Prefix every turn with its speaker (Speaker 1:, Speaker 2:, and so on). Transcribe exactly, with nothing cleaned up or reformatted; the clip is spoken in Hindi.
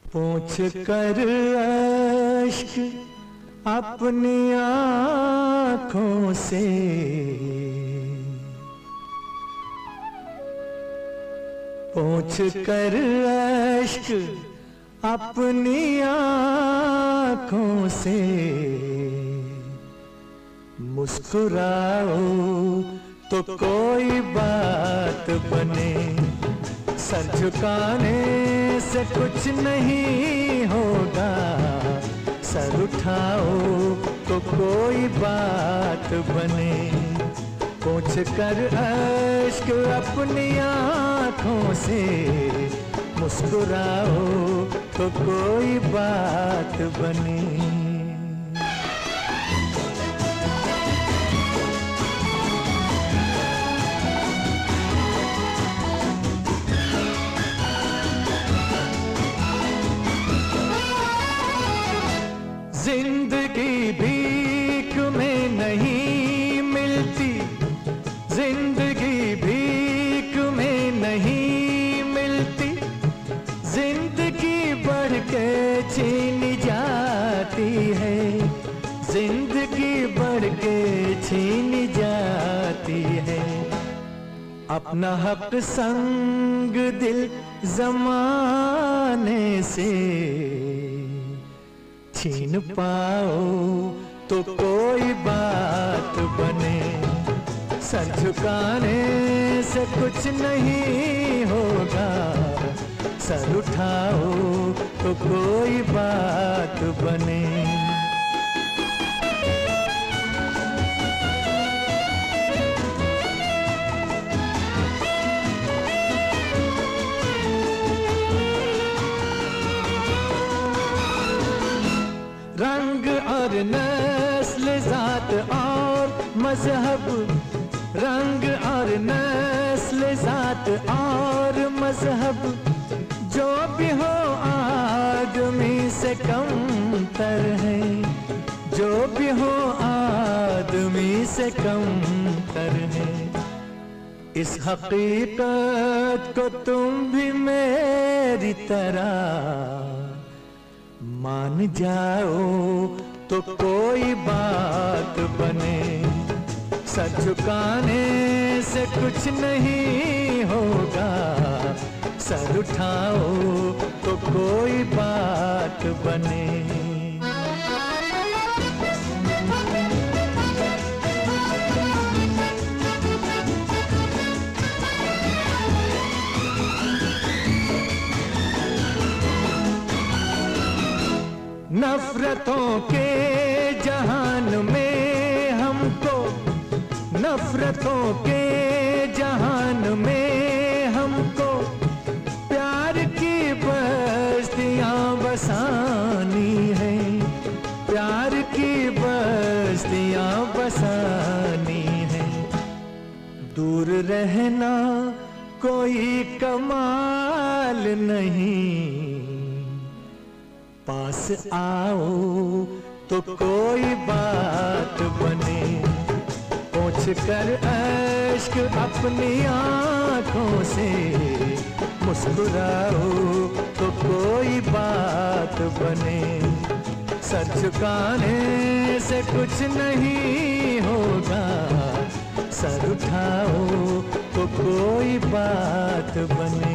Speaker 1: पोंछ कर अश्क अपनी आँखों से, पोंछ कर अश्क अपनी आँखों से, मुस्कुराओ तो कोई बात बने। सर झुकाने से कुछ नहीं होगा, सर उठाओ तो कोई बात बने। पोंछ कर अश्क अपनी आँखों से, मुस्कुराओ तो कोई बात बने। जिंदगी भीख में नहीं मिलती, जिंदगी भीख में नहीं मिलती, जिंदगी बढ़ के छीनी जाती है, जिंदगी बढ़ के छीनी जाती है। अपना हक संग दिल जमाने से छीन पाओ तो कोई बात बने। सर झुकाने से कुछ नहीं होगा, सर उठाओ तो कोई बात बने। रंग और नस्ल जात और मजहब, रंग और नस्ल जात और मजहब, जो भी हो आदमी से कमतर है, जो भी हो आदमी से कमतर है। इस हकीकत को तुम भी मेरी तरह मान जाओ तो कोई बात बने। सर झुकाने से कुछ नहीं होगा, सर उठाओ तो कोई बात बने। नफरतों के जहान में हमको, नफरतों के जहान में हमको, प्यार की बस्तियां बसानी है, प्यार की बस्तियां बसानी है। दूर रहना कोई कमाल नहीं, पास आओ तो कोई बात बने। पोंछ कर अश्क अपनी आँखों से, मुस्कुराओ तो कोई बात बने। सर झुकाने से कुछ नहीं होगा, सर उठाओ तो कोई बात बने।